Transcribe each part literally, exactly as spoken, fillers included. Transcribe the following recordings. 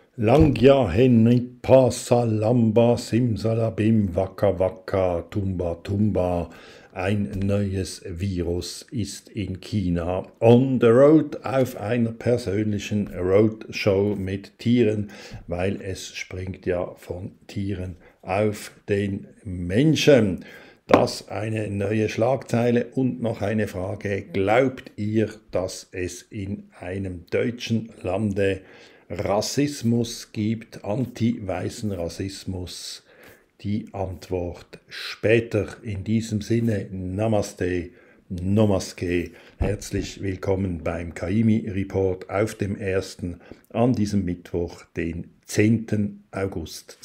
Langja Henipa Salamba Simsalabim Waka Waka Tumba Tumba. Ein neues Virus ist in China on the road auf einer persönlichen Roadshow mit Tieren, weil es springt ja von Tieren auf den Menschen. Das eine neue Schlagzeile und noch eine Frage. Glaubt ihr, dass es in einem deutschen Lande Rassismus gibt, anti-weißen Rassismus? Die Antwort später. In diesem Sinne, Namaste, Nomaske. Herzlich willkommen beim Kaimi Report auf dem ersten an diesem Mittwoch, den zehnten August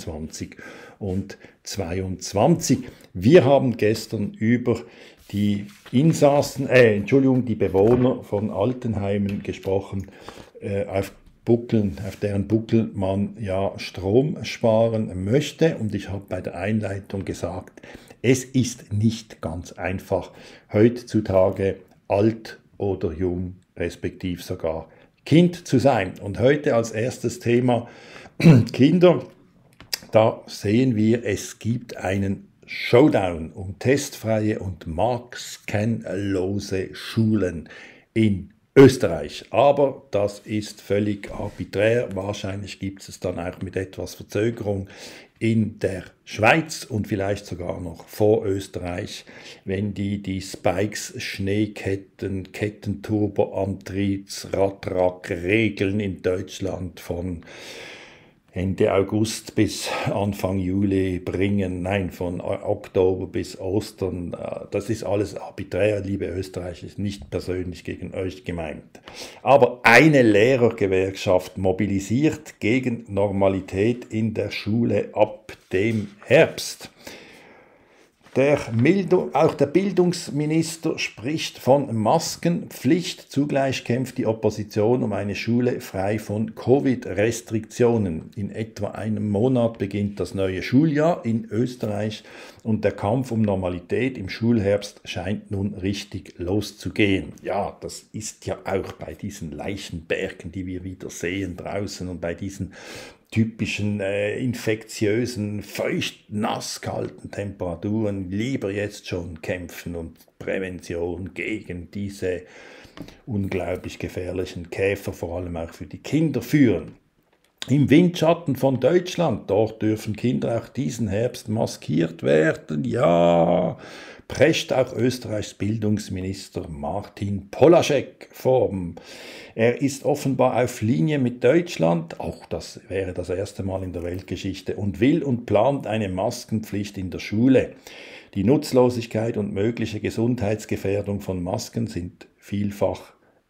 zweitausendzweiundzwanzig. Wir haben gestern über die Insassen, äh, Entschuldigung, die Bewohner von Altenheimen gesprochen, äh, auf Buckeln, auf deren Buckel man ja Strom sparen möchte. Und ich habe bei der Einleitung gesagt, es ist nicht ganz einfach, heutzutage alt oder jung, respektiv sogar Kind zu sein. Und heute als erstes Thema Kinder. Da sehen wir, es gibt einen Showdown um testfreie und markscanlose Schulen in Österreich. Aber das ist völlig arbiträr. Wahrscheinlich gibt es dann auch mit etwas Verzögerung in der Schweiz und vielleicht sogar noch vor Österreich, wenn die die Spikes, Schneeketten, Kettenturboantriebs, Radtrack-Regeln in Deutschland von Ende August bis Anfang Juli bringen, nein, von Oktober bis Ostern, das ist alles arbiträr, liebe Österreicher, ist nicht persönlich gegen euch gemeint. Aber eine Lehrergewerkschaft mobilisiert gegen Normalität in der Schule ab dem Herbst. Der Bildung, auch der Bildungsminister spricht von Maskenpflicht. Zugleich kämpft die Opposition um eine Schule frei von Covid-Restriktionen. In etwa einem Monat beginnt das neue Schuljahr in Österreich und der Kampf um Normalität im Schulherbst scheint nun richtig loszugehen. Ja, das ist ja auch bei diesen Leichenbergen, die wir wieder sehen draußen und bei diesen typischen äh, infektiösen, feucht-nass-kalten Temperaturen lieber jetzt schon kämpfen und Prävention gegen diese unglaublich gefährlichen Käfer, vor allem auch für die Kinder, führen. Im Windschatten von Deutschland, dort dürfen Kinder auch diesen Herbst maskiert werden, ja, prescht auch Österreichs Bildungsminister Martin Polaschek vor. Er ist offenbar auf Linie mit Deutschland, auch das wäre das erste Mal in der Weltgeschichte, und will und plant eine Maskenpflicht in der Schule. Die Nutzlosigkeit und mögliche Gesundheitsgefährdung von Masken sind vielfach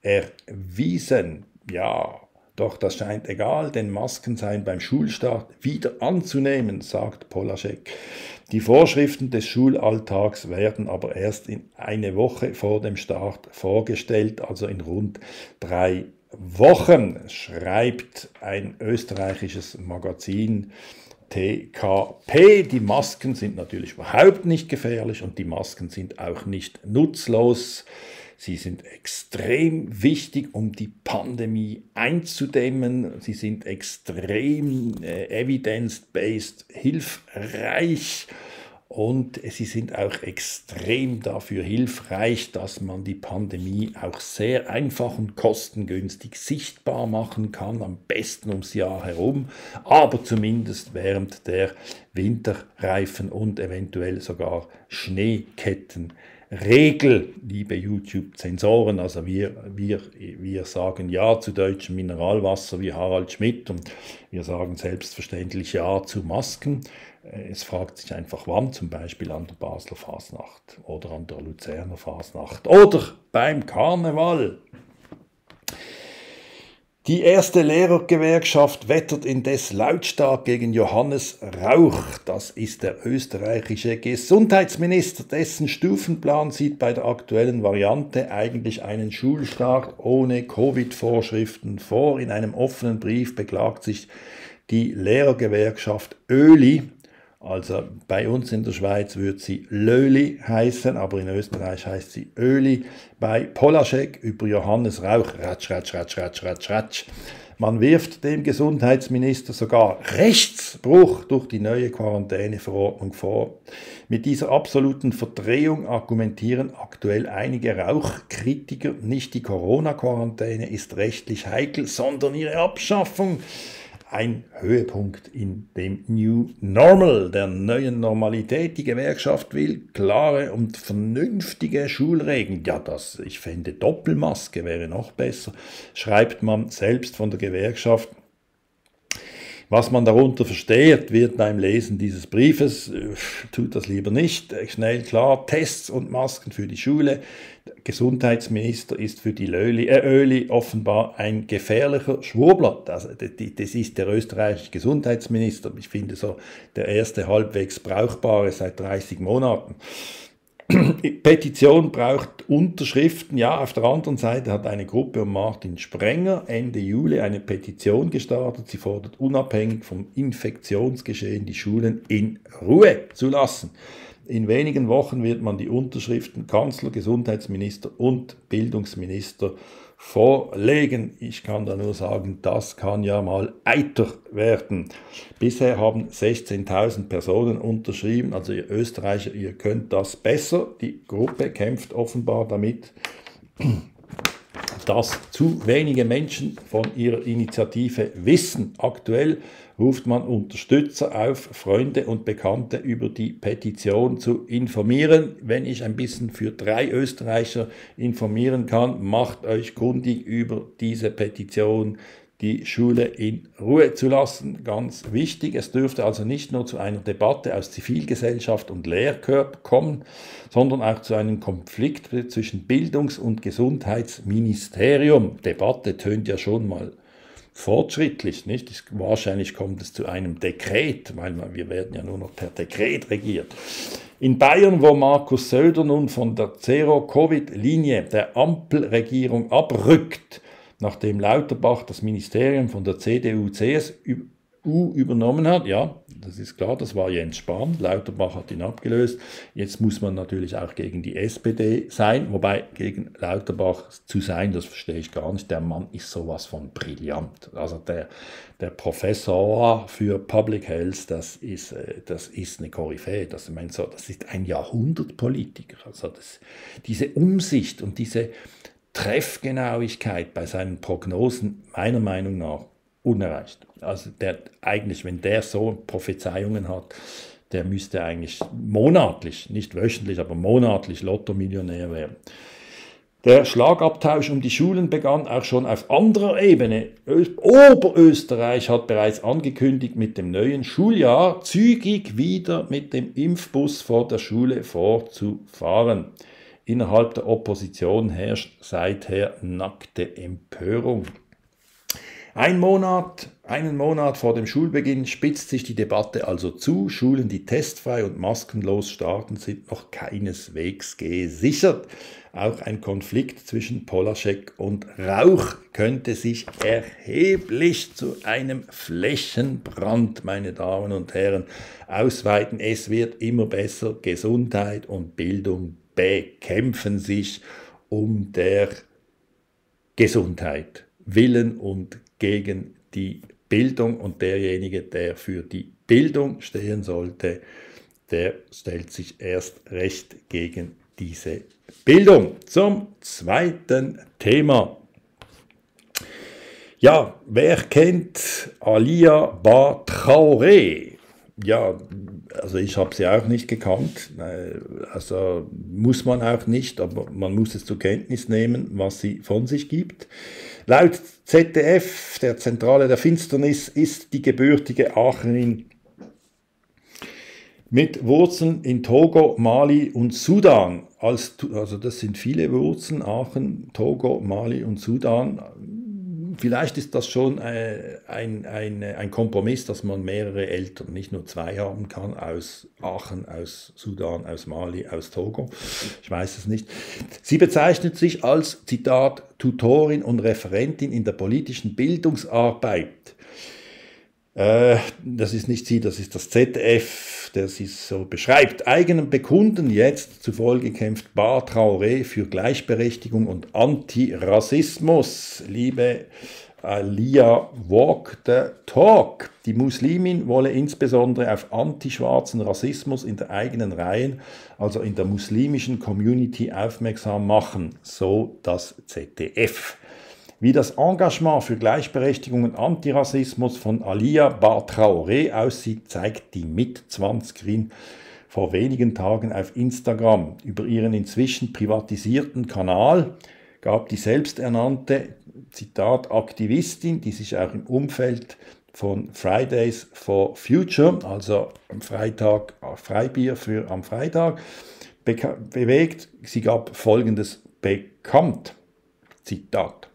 erwiesen. Ja, doch das scheint egal, denn Masken seien beim Schulstart wieder anzunehmen, sagt Polaschek. Die Vorschriften des Schulalltags werden aber erst in eine Woche vor dem Start vorgestellt, also in rund drei Wochen, schreibt ein österreichisches Magazin T K P. Die Masken sind natürlich überhaupt nicht gefährlich und die Masken sind auch nicht nutzlos. Sie sind extrem wichtig, um die Pandemie einzudämmen. Sie sind extrem äh, evidence-based hilfreich und sie sind auch extrem dafür hilfreich, dass man die Pandemie auch sehr einfach und kostengünstig sichtbar machen kann, am besten ums Jahr herum, aber zumindest während der Winterreifen und eventuell sogar Schneeketten. Regel, liebe YouTube-Zensoren, also wir, wir, wir sagen Ja zu deutschem Mineralwasser wie Harald Schmidt und wir sagen selbstverständlich Ja zu Masken. Es fragt sich einfach wann, zum Beispiel an der Basler Fasnacht oder an der Luzerner Fasnacht oder beim Karneval. Die erste Lehrergewerkschaft wettert indes lautstark gegen Johannes Rauch. Das ist der österreichische Gesundheitsminister. Dessen Stufenplan sieht bei der aktuellen Variante eigentlich einen Schulstart ohne Covid-Vorschriften vor. In einem offenen Brief beklagt sich die Lehrergewerkschaft ÖLI, Also bei uns in der Schweiz würde sie Löli heißen, aber in Österreich heißt sie Öli. Bei Polaschek über Johannes Rauch, ratsch, ratsch, ratsch, ratsch, ratsch, ratsch. Man wirft dem Gesundheitsminister sogar Rechtsbruch durch die neue Quarantäneverordnung vor. Mit dieser absoluten Verdrehung argumentieren aktuell einige Rauchkritiker, nicht die Corona-Quarantäne ist rechtlich heikel, sondern ihre Abschaffung. Ein Höhepunkt in dem New Normal, der neuen Normalität. Die Gewerkschaft will klare und vernünftige Schulregeln. Ja, das, ich fände Doppelmaske wäre noch besser, schreibt man selbst von der Gewerkschaft. Was man darunter versteht, wird beim Lesen dieses Briefes, tut das lieber nicht, schnell klar, Tests und Masken für die Schule. Der Gesundheitsminister ist für die Löli, äh, Öli offenbar ein gefährlicher Schwurbler. Das, das ist der österreichische Gesundheitsminister. Ich finde so der erste halbwegs brauchbare seit dreißig Monaten. Petition braucht Unterschriften. Ja, auf der anderen Seite hat eine Gruppe um Martin Sprenger Ende Juli eine Petition gestartet. Sie fordert unabhängig vom Infektionsgeschehen die Schulen in Ruhe zu lassen. In wenigen Wochen wird man die Unterschriften Kanzler, Gesundheitsminister und Bildungsminister vorlegen. Ich kann da nur sagen, das kann ja mal eiter werden. Bisher haben sechzehntausend Personen unterschrieben, also ihr Österreicher, ihr könnt das besser. Die Gruppe kämpft offenbar damit, dass zu wenige Menschen von ihrer Initiative wissen. Aktuell ruft man Unterstützer auf, Freunde und Bekannte über die Petition zu informieren. Wenn ich ein bisschen für drei Österreicher informieren kann, macht euch kundig über diese Petition, die Schule in Ruhe zu lassen. Ganz wichtig, es dürfte also nicht nur zu einer Debatte aus Zivilgesellschaft und Lehrkörper kommen, sondern auch zu einem Konflikt zwischen Bildungs- und Gesundheitsministerium. Debatte tönt ja schon mal fortschrittlich, nicht? Wahrscheinlich kommt es zu einem Dekret, weil wir werden ja nur noch per Dekret regiert. In Bayern, wo Markus Söder nun von der Zero-Covid-Linie der Ampelregierung abrückt, nachdem Lauterbach das Ministerium von der C D U C S U übernommen hat, ja, das ist klar, das war Jens Spahn, Lauterbach hat ihn abgelöst, jetzt muss man natürlich auch gegen die S P D sein, wobei gegen Lauterbach zu sein, das verstehe ich gar nicht, der Mann ist sowas von brillant, also der, der Professor für Public Health, das ist, das ist eine Koryphäe, das, ich meine, so, das ist ein Jahrhundertpolitiker, also das, diese Umsicht und diese Treffgenauigkeit bei seinen Prognosen meiner Meinung nach unerreicht. Also der eigentlich, wenn der so Prophezeiungen hat, der müsste eigentlich monatlich, nicht wöchentlich, aber monatlich Lotto-Millionär werden. Der Schlagabtausch um die Schulen begann auch schon auf anderer Ebene. Oberösterreich hat bereits angekündigt, mit dem neuen Schuljahr zügig wieder mit dem Impfbus vor der Schule vorzufahren. Innerhalb der Opposition herrscht seither nackte Empörung. Ein Monat, einen Monat vor dem Schulbeginn spitzt sich die Debatte also zu. Schulen, die testfrei und maskenlos starten, sind noch keineswegs gesichert. Auch ein Konflikt zwischen Polaschek und Rauch könnte sich erheblich zu einem Flächenbrand, meine Damen und Herren, ausweiten. Es wird immer besser. Gesundheit und Bildung bekämpfen sich um der Gesundheit willen und gegen die Bildung, und derjenige, der für die Bildung stehen sollte, der stellt sich erst recht gegen diese Bildung. Zum zweiten Thema. Ja, wer kennt Alia Ba Traoré? Ja, also ich habe sie auch nicht gekannt, also muss man auch nicht, aber man muss es zur Kenntnis nehmen, was sie von sich gibt. Laut Z D F, der Zentrale der Finsternis, ist die gebürtige Aachenin mit Wurzeln in Togo, Mali und Sudan. Als, also das sind viele Wurzeln, Aachen, Togo, Mali und Sudan. Vielleicht ist das schon ein, ein, ein Kompromiss, dass man mehrere Eltern, nicht nur zwei haben kann, aus Aachen, aus Sudan, aus Mali, aus Togo. Ich weiß es nicht. Sie bezeichnet sich als, Zitat, Tutorin und Referentin in der politischen Bildungsarbeit. Äh, das ist nicht sie, das ist das Z D F, der sie so beschreibt. Eigenen Bekunden jetzt zufolge kämpft Bar Traoré für Gleichberechtigung und Antirassismus. Liebe Alia, walk the talk. Die Muslimin wolle insbesondere auf antischwarzen Rassismus in der eigenen Reihen, also in der muslimischen Community, aufmerksam machen, so das Z D F. Wie das Engagement für Gleichberechtigung und Antirassismus von Alia Bar Traoré aussieht, zeigt die Mitzwanzigerin vor wenigen Tagen auf Instagram. Über ihren inzwischen privatisierten Kanal gab die selbsternannte, Zitat, Aktivistin, die sich auch im Umfeld von Fridays for Future, also am Freitag, Freibier für am Freitag, bewegt. Sie gab Folgendes bekannt, Zitat: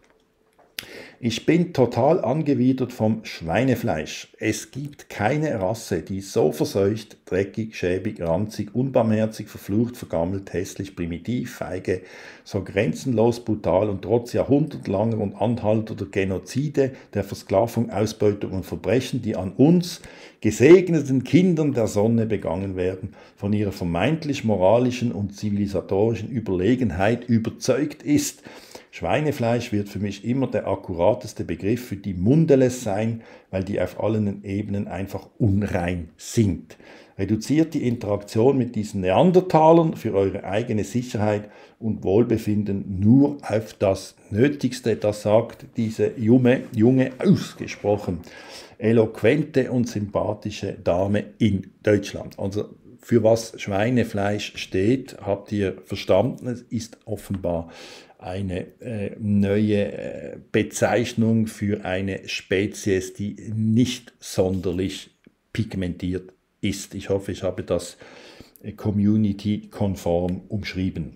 Ich bin total angewidert vom Schweinefleisch. Es gibt keine Rasse, die so verseucht, dreckig, schäbig, ranzig, unbarmherzig, verflucht, vergammelt, hässlich, primitiv, feige, so grenzenlos brutal und trotz jahrhundertelanger und anhaltender Genozide, der Versklavung, Ausbeutung und Verbrechen, die an uns, gesegneten Kindern der Sonne, begangen werden, von ihrer vermeintlich moralischen und zivilisatorischen Überlegenheit überzeugt ist. Schweinefleisch wird für mich immer der akkurateste Begriff für die Mundeles sein, weil die auf allen Ebenen einfach unrein sind. Reduziert die Interaktion mit diesen Neandertalern für eure eigene Sicherheit und Wohlbefinden nur auf das Nötigste. Das sagt diese junge, junge ausgesprochen eloquente und sympathische Dame in Deutschland. Also für was Schweinefleisch steht, habt ihr verstanden. Es ist offenbar eine äh, neue äh, Bezeichnung für eine Spezies, die nicht sonderlich pigmentiert ist. Ich hoffe, ich habe das äh, community-konform umschrieben.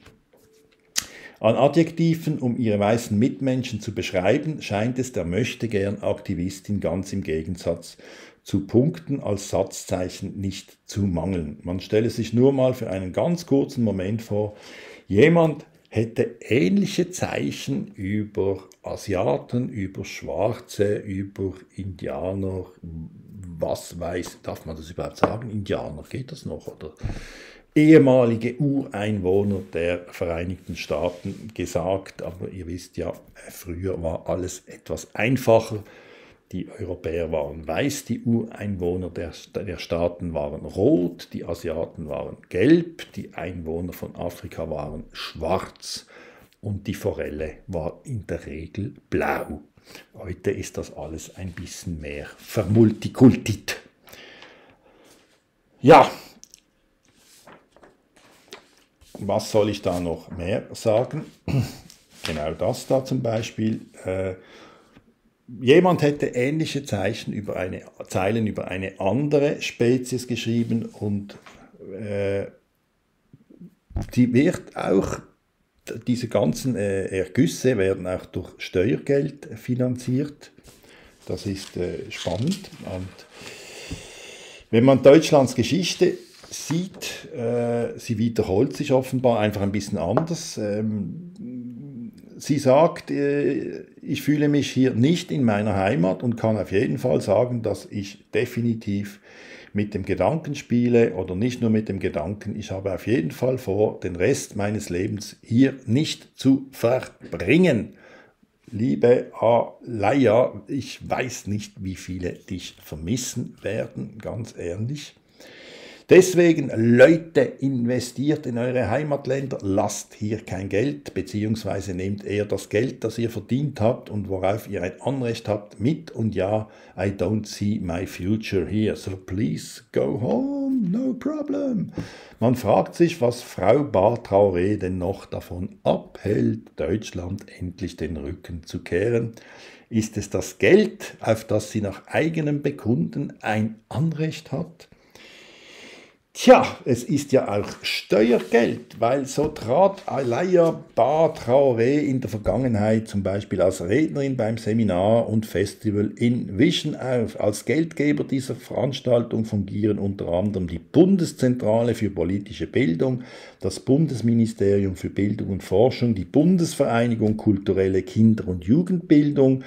An Adjektiven, um ihre weißen Mitmenschen zu beschreiben, scheint es der Möchtegern-Aktivistin ganz im Gegensatz zu Punkten als Satzzeichen nicht zu mangeln. Man stelle sich nur mal für einen ganz kurzen Moment vor, jemand hätte ähnliche Zeichen über Asiaten, über Schwarze, über Indianer, was weiß, darf man das überhaupt sagen? Indianer, geht das noch? Oder ehemalige Ureinwohner der Vereinigten Staaten gesagt, aber ihr wisst ja, früher war alles etwas einfacher. Die Europäer waren weiß, die Ureinwohner der, der Staaten waren rot, die Asiaten waren gelb, die Einwohner von Afrika waren schwarz und die Forelle war in der Regel blau. Heute ist das alles ein bisschen mehr vermultikultit. Ja, was soll ich da noch mehr sagen? Genau das da zum Beispiel. Äh, Jemand hätte ähnliche Zeichen über eine, Zeilen über eine andere Spezies geschrieben und äh, die wird auch, diese ganzen äh, Ergüsse werden auch durch Steuergeld finanziert. Das ist äh, spannend. Und wenn man Deutschlands Geschichte sieht, äh, sie wiederholt sich offenbar einfach ein bisschen anders. Ähm, Sie sagt, ich fühle mich hier nicht in meiner Heimat und kann auf jeden Fall sagen, dass ich definitiv mit dem Gedanken spiele oder nicht nur mit dem Gedanken, ich habe auf jeden Fall vor, den Rest meines Lebens hier nicht zu verbringen. Liebe Alaya, ich weiß nicht, wie viele dich vermissen werden, ganz ehrlich. Deswegen, Leute, investiert in eure Heimatländer, lasst hier kein Geld, beziehungsweise nehmt eher das Geld, das ihr verdient habt und worauf ihr ein Anrecht habt, mit. Und ja, I don't see my future here, so please go home, no problem. Man fragt sich, was Frau Bar Traoré denn noch davon abhält, Deutschland endlich den Rücken zu kehren. Ist es das Geld, auf das sie nach eigenem Bekunden ein Anrecht hat? Tja, es ist ja auch Steuergeld, weil so trat Alia Bar Traoré in der Vergangenheit zum Beispiel als Rednerin beim Seminar und Festival in Vision auf. Als Geldgeber dieser Veranstaltung fungieren unter anderem die Bundeszentrale für politische Bildung, das Bundesministerium für Bildung und Forschung, die Bundesvereinigung kulturelle Kinder- und Jugendbildung,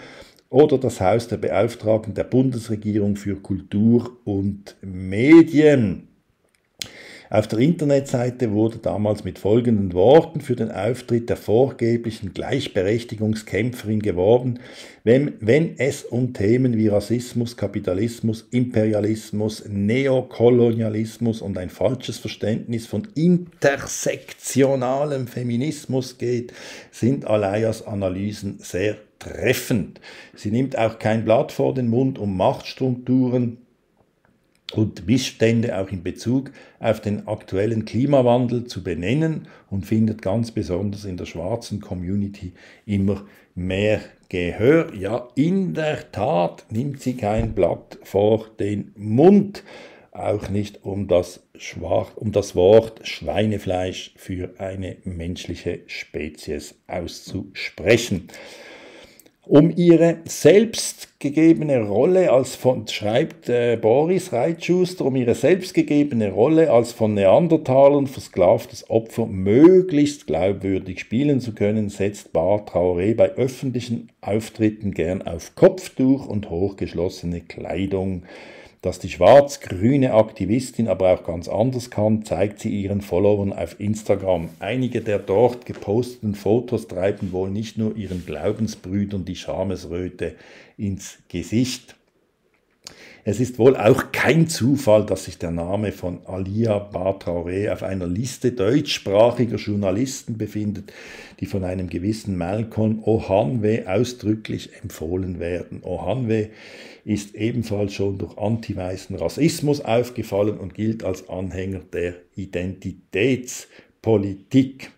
oder das Haus der Beauftragten der Bundesregierung für Kultur und Medien. Auf der Internetseite wurde damals mit folgenden Worten für den Auftritt der vorgeblichen Gleichberechtigungskämpferin geworben: wenn, wenn es um Themen wie Rassismus, Kapitalismus, Imperialismus, Neokolonialismus und ein falsches Verständnis von intersektionalem Feminismus geht, sind Alayas Analysen sehr treffend. Sie nimmt auch kein Blatt vor den Mund, um Machtstrukturen und Missstände auch in Bezug auf den aktuellen Klimawandel zu benennen und findet ganz besonders in der schwarzen Community immer mehr Gehör. Ja, in der Tat nimmt sie kein Blatt vor den Mund, auch nicht um das, Schwach, um das Wort Schweinefleisch für eine menschliche Spezies auszusprechen. Um ihre selbstgegebene Rolle als von, schreibt äh, Boris Reitschuster, um ihre selbstgegebene Rolle als von Neandertalern versklavtes Opfer möglichst glaubwürdig spielen zu können, setzt Bar Traoré bei öffentlichen Auftritten gern auf Kopftuch und hochgeschlossene Kleidung. Dass die schwarz-grüne Aktivistin aber auch ganz anders kann, zeigt sie ihren Followern auf Instagram. Einige der dort geposteten Fotos treiben wohl nicht nur ihren Glaubensbrüdern die Schamesröte ins Gesicht. Es ist wohl auch kein Zufall, dass sich der Name von Alia Bar Traoré auf einer Liste deutschsprachiger Journalisten befindet, die von einem gewissen Malcolm Ohanwe ausdrücklich empfohlen werden. Ohanwe ist ebenfalls schon durch antiweißen Rassismus aufgefallen und gilt als Anhänger der Identitätspolitik.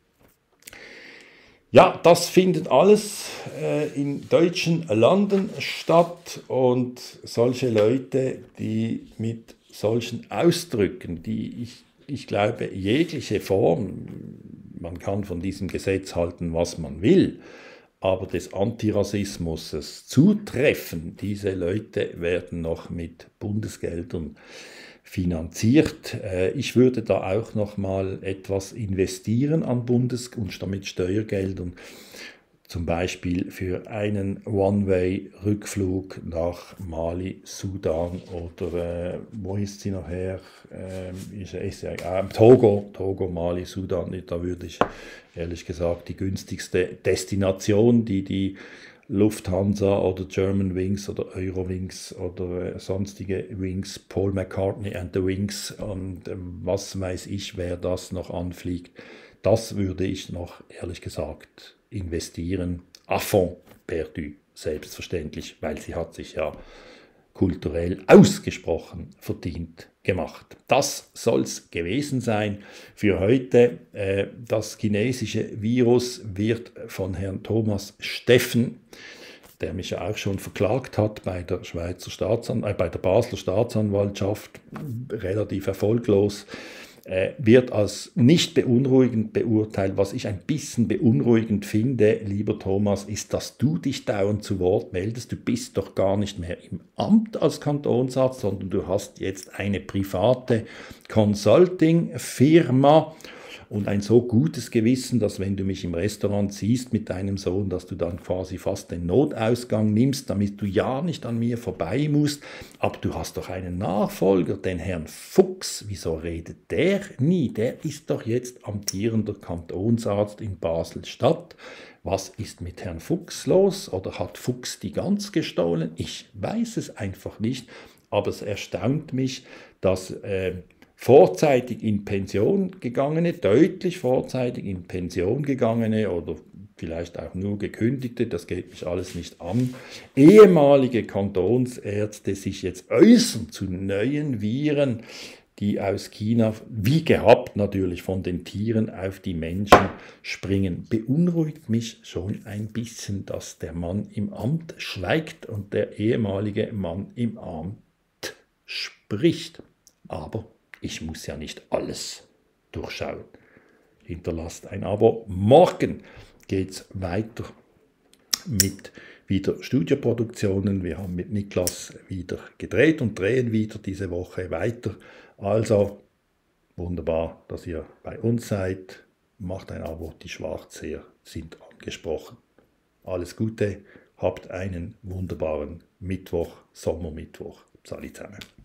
Ja, das findet alles äh, in deutschen Landen statt, und solche Leute, die mit solchen Ausdrücken, die ich, ich glaube, jegliche Form, man kann von diesem Gesetz halten, was man will, aber des Antirassismus zutreffen, diese Leute werden noch mit Bundesgeldern finanziert. Ich würde da auch noch mal etwas investieren an Bundes- und damit Steuergeldern, zum Beispiel für einen One-Way-Rückflug nach Mali, Sudan oder äh, wo ist sie nachher? Ähm, ist, ist, äh, Togo, Togo, Mali, Sudan. Da würde ich ehrlich gesagt die günstigste Destination, die die Lufthansa oder Germanwings oder Eurowings oder äh, sonstige Wings, Paul McCartney and the Wings und äh, was weiß ich, wer das noch anfliegt, das würde ich noch ehrlich gesagt investieren. À fond perdu, selbstverständlich, weil sie hat sich ja kulturell ausgesprochen verdient gemacht. Das soll es gewesen sein für heute. Äh, das chinesische Virus wird von Herrn Thomas Steffen, der mich ja auch schon verklagt hat bei der Schweizer Staatsan- äh, bei der Basler Staatsanwaltschaft, relativ erfolglos, äh, wird als nicht beunruhigend beurteilt. Was ich ein bisschen beunruhigend finde, lieber Thomas, ist, dass du dich dauernd zu Wort meldest. Du bist doch gar nicht mehr im Amt als Kantonsarzt, sondern du hast jetzt eine private Consulting-Firma und ein so gutes Gewissen, dass wenn du mich im Restaurant siehst mit deinem Sohn, dass du dann quasi fast den Notausgang nimmst, damit du ja nicht an mir vorbei musst. Aber du hast doch einen Nachfolger, den Herrn Fuchs. Wieso redet der nie? Der ist doch jetzt amtierender Kantonsarzt in Basel-Stadt. Was ist mit Herrn Fuchs los? Oder hat Fuchs die Gans gestohlen? Ich weiß es einfach nicht, aber es erstaunt mich, dass äh, vorzeitig in Pension gegangene, deutlich vorzeitig in Pension gegangene oder vielleicht auch nur gekündigte, das geht mich alles nicht an, ehemalige Kantonsärzte sich jetzt äußern zu neuen Viren, die aus China, wie gehabt natürlich von den Tieren, auf die Menschen springen. Beunruhigt mich schon ein bisschen, dass der Mann im Amt schweigt und der ehemalige Mann im Amt spricht. Aber ich muss ja nicht alles durchschauen. Hinterlasst ein Abo. Morgen geht es weiter mit wieder Studioproduktionen. Wir haben mit Niklas wieder gedreht und drehen wieder diese Woche weiter. Also wunderbar, dass ihr bei uns seid. Macht ein Abo, die Schwarzseher sind angesprochen. Alles Gute. Habt einen wunderbaren Mittwoch, Sommermittwoch. Salut zusammen.